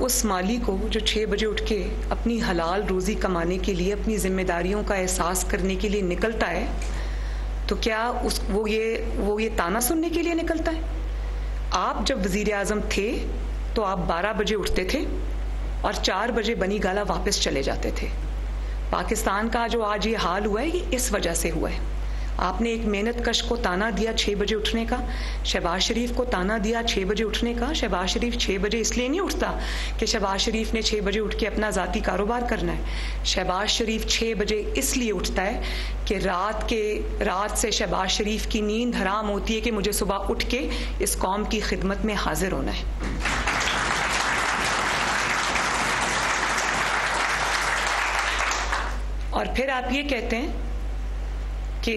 उस माली को जो 6 बजे उठ के अपनी हलाल रोज़ी कमाने के लिए, अपनी जिम्मेदारियों का एहसास करने के लिए निकलता है, तो क्या वो ये ताना सुनने के लिए निकलता है? आप जब वज़ीर आज़म थे तो आप 12 बजे उठते थे और 4 बजे बनी गाला वापस चले जाते थे। पाकिस्तान का जो आज ये हाल हुआ है, ये इस वजह से हुआ है। आपने एक मेहनत कश को ताना दिया 6 बजे उठने का, शहबाज शरीफ को ताना दिया 6 बजे उठने का। शहबाज शरीफ 6 बजे इसलिए नहीं उठता कि शहबाज शरीफ ने 6 बजे उठ के अपना ज़ाती कारोबार करना है। शहबाज शरीफ 6 बजे इसलिए उठता है कि रात से शहबाज शरीफ की नींद हराम होती है कि मुझे सुबह उठ के इस कौम की खिदमत में हाजिर होना है। और फिर आप ये कहते हैं कि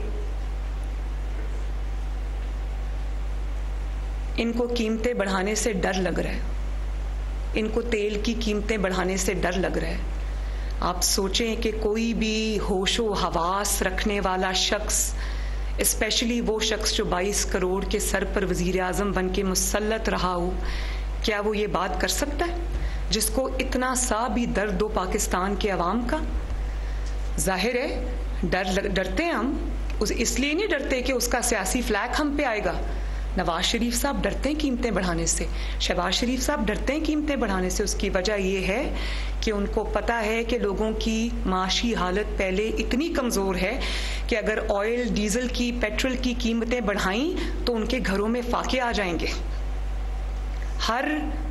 इनको कीमतें बढ़ाने से डर लग रहा है, इनको तेल की कीमतें बढ़ाने से डर लग रहा है। आप सोचें कि कोई भी होशो हवास रखने वाला शख्स, स्पेशली वो शख्स जो 22 करोड़ के सर पर वज़ीर आज़म बन के मुसल्लत रहा हो, क्या वो ये बात कर सकता है जिसको इतना सा भी दर्द हो पाकिस्तान के अवाम का? जाहिर है डरते हैं हम, इसलिए नहीं डरते कि उसका सियासी फ्लैग हम पे आएगा। नवाज शरीफ साहब डरते हैं कीमतें बढ़ाने से, शहबाज शरीफ साहब डरते हैं कीमतें बढ़ाने से। उसकी वजह यह है कि उनको पता है कि लोगों की माशी हालत पहले इतनी कमज़ोर है कि अगर ऑयल, डीजल की, पेट्रोल की कीमतें बढ़ाई तो उनके घरों में फाके आ जाएंगे। हर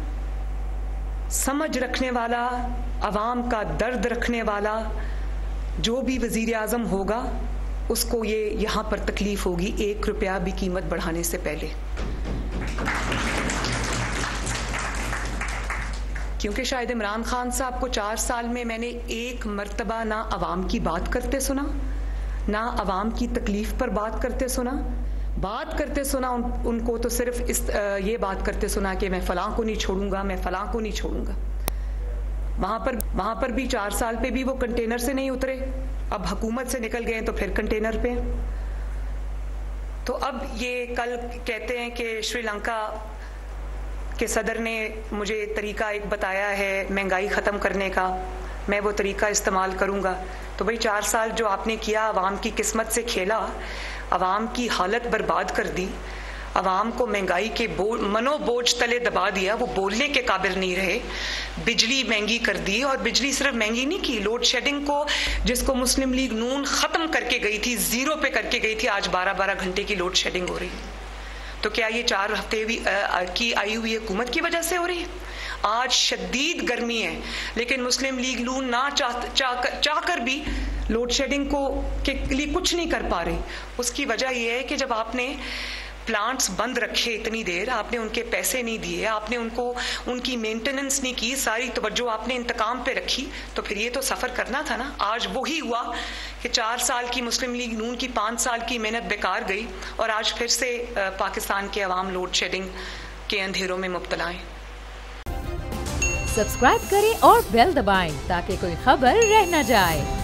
समझ रखने वाला, अवाम का दर्द रखने वाला जो भी वज़ीर आज़म होगा, उसको ये यहाँ पर तकलीफ होगी 1 रुपया भी कीमत बढ़ाने से पहले। क्योंकि शायद इमरान खान साहब को 4 साल में मैंने एक मर्तबा ना अवाम की बात करते सुना, ना अवाम की तकलीफ पर बात करते सुना। बात करते सुना उनको तो सिर्फ ये बात करते सुना कि मैं फलां को नहीं छोड़ूंगा, मैं फलां को नहीं छोड़ूंगा। वहां पर भी 4 साल पे भी वो कंटेनर से नहीं उतरे, अब हुकूमत से निकल गए तो फिर कंटेनर पे। तो अब ये कल कहते हैं कि श्रीलंका के सदर ने मुझे तरीका एक बताया है महंगाई ख़त्म करने का, मैं वो तरीका इस्तेमाल करूँगा। तो भाई 4 साल जो आपने किया, आवाम की किस्मत से खेला, आवाम की हालत बर्बाद कर दी, आवाम को महंगाई के मनोबोझ तले दबा दिया, वो बोलने के काबिल नहीं रहे। बिजली महंगी कर दी, और बिजली सिर्फ महंगी नहीं की, लोड शेडिंग को, जिसको मुस्लिम लीग नून ख़त्म करके गई थी, 0 पे करके गई थी, आज 12-12 घंटे की लोड शेडिंग हो रही है। तो क्या ये 4 हफ्ते की आई हुई हुकूमत की वजह से हो रही है? आज शदीद गर्मी है, लेकिन मुस्लिम लीग नून ना चाहकर भी लोड शेडिंग के लिए कुछ नहीं कर पा रही। उसकी वजह यह है कि जब आपने प्लांट्स बंद रखे इतनी देर, आपने उनके पैसे नहीं दिए, आपने उनकी मेंटेनेंस नहीं की, सारी तवज्जो आपने इंतकाम पे रखी, तो फिर ये तो सफ़र करना था ना। आज वही हुआ कि 4 साल की मुस्लिम लीग नून की 5 साल की मेहनत बेकार गई, और आज फिर से पाकिस्तान के अवाम लोड शेडिंग के अंधेरों में मुब्तला हैं। सब्सक्राइब करें और बेल दबाएं ताकि कोई खबर रह न जाए।